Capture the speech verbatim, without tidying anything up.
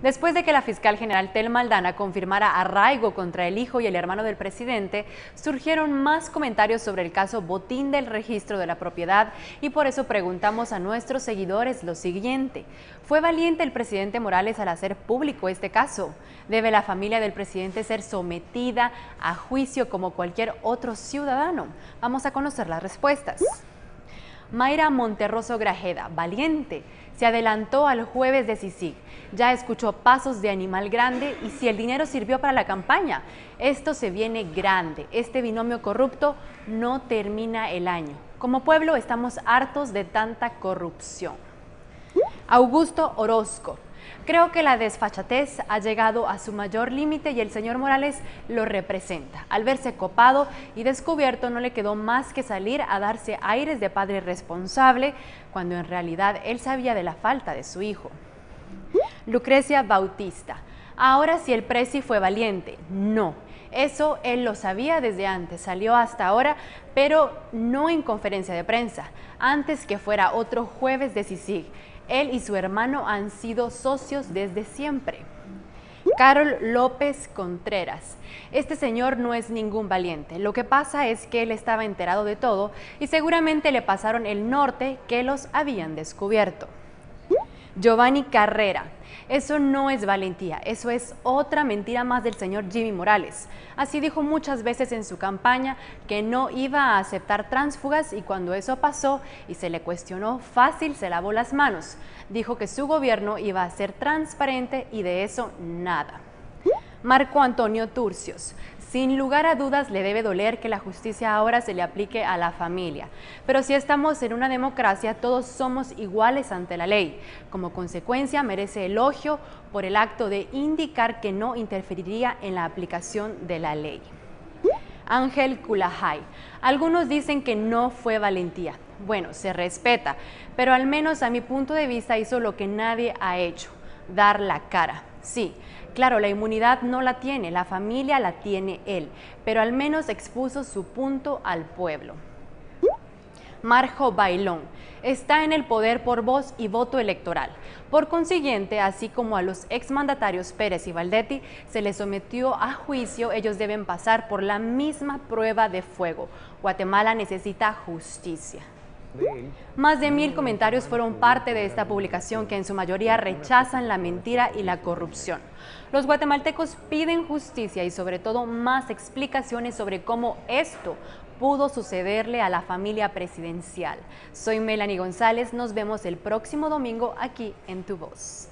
Después de que la fiscal general Thelma Aldana confirmara arraigo contra el hijo y el hermano del presidente, surgieron más comentarios sobre el caso Botín del registro de la propiedad y por eso preguntamos a nuestros seguidores lo siguiente. ¿Fue valiente el presidente Morales al hacer público este caso? ¿Debe la familia del presidente ser sometida a juicio como cualquier otro ciudadano? Vamos a conocer las respuestas. Mayra Monterroso Grajeda, valiente, se adelantó al jueves de CICIG. Ya escuchó pasos de animal grande y si el dinero sirvió para la campaña, esto se viene grande. Este binomio corrupto no termina el año. Como pueblo estamos hartos de tanta corrupción. Augusto Orozco. Creo que la desfachatez ha llegado a su mayor límite y el señor Morales lo representa. Al verse copado y descubierto no le quedó más que salir a darse aires de padre responsable cuando en realidad él sabía de la falta de su hijo. Lucrecia Bautista. Ahora sí el presi fue valiente. No, eso él lo sabía desde antes, salió hasta ahora, pero no en conferencia de prensa, antes que fuera otro jueves de CICIG. Él y su hermano han sido socios desde siempre. Carol López Contreras. Este señor no es ningún valiente. Lo que pasa es que él estaba enterado de todo y seguramente le pasaron el norte que los habían descubierto. Giovanni Carrera. Eso no es valentía, eso es otra mentira más del señor Jimmy Morales. Así dijo muchas veces en su campaña que no iba a aceptar tránsfugas y cuando eso pasó y se le cuestionó, fácil se lavó las manos. Dijo que su gobierno iba a ser transparente y de eso nada. Marco Antonio Turcios. Sin lugar a dudas le debe doler que la justicia ahora se le aplique a la familia. Pero si estamos en una democracia, todos somos iguales ante la ley. Como consecuencia, merece elogio por el acto de indicar que no interferiría en la aplicación de la ley. Ángel Culajay. Algunos dicen que no fue valentía. Bueno, se respeta, pero al menos a mi punto de vista hizo lo que nadie ha hecho, dar la cara. Sí, claro, la inmunidad no la tiene, la familia la tiene él, pero al menos expuso su punto al pueblo. Marjo Bailón. Está en el poder por voz y voto electoral. Por consiguiente, así como a los exmandatarios Pérez y Valdetti se les sometió a juicio, ellos deben pasar por la misma prueba de fuego. Guatemala necesita justicia. Más de mil comentarios fueron parte de esta publicación que en su mayoría rechazan la mentira y la corrupción. Los guatemaltecos piden justicia y sobre todo más explicaciones sobre cómo esto pudo sucederle a la familia presidencial. Soy Melanie González, nos vemos el próximo domingo aquí en Tu Voz.